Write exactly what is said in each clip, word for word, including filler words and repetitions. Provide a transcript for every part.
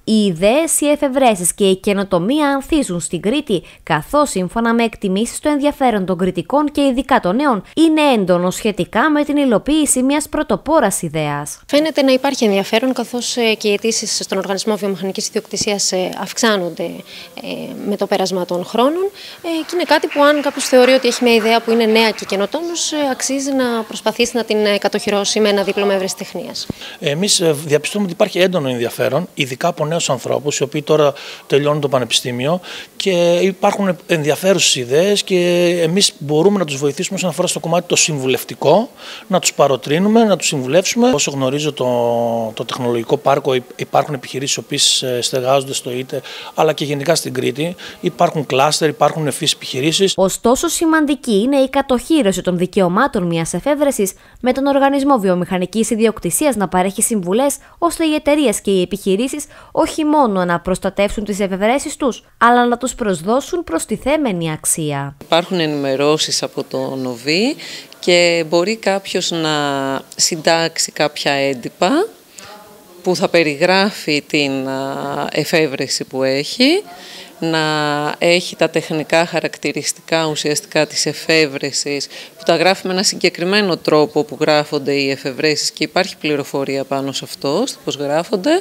Οι ιδέες, οι εφευρέσεις και η καινοτομία ανθίζουν στην Κρήτη, καθώς σύμφωνα με εκτιμήσεις το ενδιαφέρον των κριτικών και ειδικά των νέων είναι έντονο σχετικά με την υλοποίηση μιας πρωτοπόρας ιδέας. Φαίνεται να υπάρχει ενδιαφέρον, καθώς και οι αιτήσεις στον Οργανισμό Βιομηχανικής Ιδιοκτησίας αυξάνονται με το πέρασμα των χρόνων και είναι κάτι που, αν κάποιος θεωρεί ότι έχει μια ιδέα που είναι νέα και καινοτόμος, αξίζει να προσπαθήσει να την κατοχυρώσει με ένα δίπλωμα ευρεσιτεχνίας. Εμείς διαπιστώνουμε ότι υπάρχει έντονο ενδιαφέρον, ειδικά από νέους ανθρώπους, οι οποίοι τώρα τελειώνουν το πανεπιστήμιο και υπάρχουν ενδιαφέρουσες ιδέες και εμείς μπορούμε να τους βοηθήσουμε όσον αφορά στο κομμάτι το συμβουλευτικό, να τους παροτρύνουμε, να τους συμβουλεύσουμε. Όσο γνωρίζω το, το τεχνολογικό πάρκο, υπάρχουν επιχειρήσεις οι οποίες στεγάζονται στο ΙΤΕ, αλλά και γενικά στην Κρήτη. Υπάρχουν κλάστερ, υπάρχουν ευφυείς επιχειρήσεις. Ωστόσο, σημαντική είναι η κατοχύρωση των δικαιωμάτων μιας εφεύρεσης με τον Οργανισμό Βιομηχανικής Ιδιοκτησίας να παρέχει συμβουλές, ώστε οι εταιρείες και οι επιχειρήσεις όχι μόνο να προστατεύσουν τις εφευρέσεις τους, αλλά να τους προσδώσουν προστιθέμενη αξία. Υπάρχουν ενημερώσεις από το ΝΟΒΗ και μπορεί κάποιος να συντάξει κάποια έντυπα που θα περιγράφει την εφεύρεση που έχει, να έχει τα τεχνικά χαρακτηριστικά ουσιαστικά της εφεύρεσης που τα γράφει με ένα συγκεκριμένο τρόπο που γράφονται οι εφευρέσεις και υπάρχει πληροφορία πάνω σε αυτό, στο πώς γράφονται.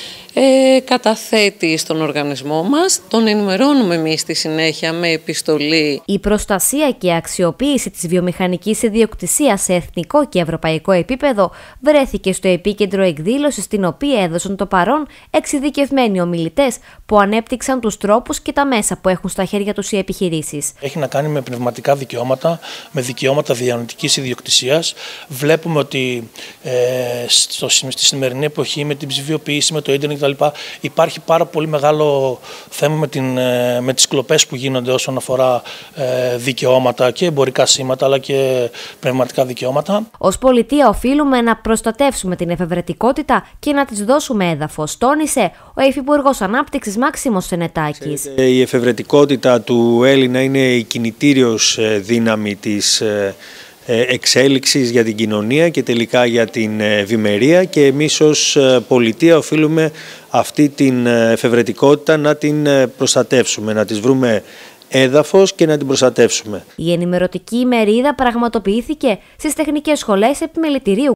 Ε, καταθέτει στον οργανισμό μας, τον ενημερώνουμε εμείς στη συνέχεια με επιστολή. Η προστασία και αξιοποίηση της βιομηχανικής ιδιοκτησίας σε εθνικό και ευρωπαϊκό επίπεδο βρέθηκε στο επίκεντρο εκδήλωσης, στην οποία έδωσαν το παρόν εξειδικευμένοι ομιλητές που ανέπτυξαν τους τρόπους και τα μέσα που έχουν στα χέρια τους οι επιχειρήσεις. Έχει να κάνει με πνευματικά δικαιώματα, με δικαιώματα διανοητικής ιδιοκτησίας. Βλέπουμε ότι ε, στο, στη σημερινή εποχή, με την ψηφιοποίηση, με το ίντερνετ, υπάρχει πάρα πολύ μεγάλο θέμα με, την, με τις κλοπές που γίνονται όσον αφορά ε, δικαιώματα και εμπορικά σήματα, αλλά και πνευματικά δικαιώματα. Ως πολιτεία οφείλουμε να προστατεύσουμε την εφευρετικότητα και να της δώσουμε έδαφος, τόνισε ο Υφυπουργός Ανάπτυξης Μάξιμος Σενετάκης. Η εφευρετικότητα του Έλληνα είναι η κινητήριος δύναμη της εξέλιξης για την κοινωνία και τελικά για την ευημερία, και εμείς ως πολιτεία οφείλουμε αυτή την εφευρετικότητα να την προστατεύσουμε, να της βρούμε έδαφος και να την προστατεύσουμε. Η ενημερωτική ημερίδα πραγματοποιήθηκε στις Τεχνικές Σχολές Επιμελητηρίου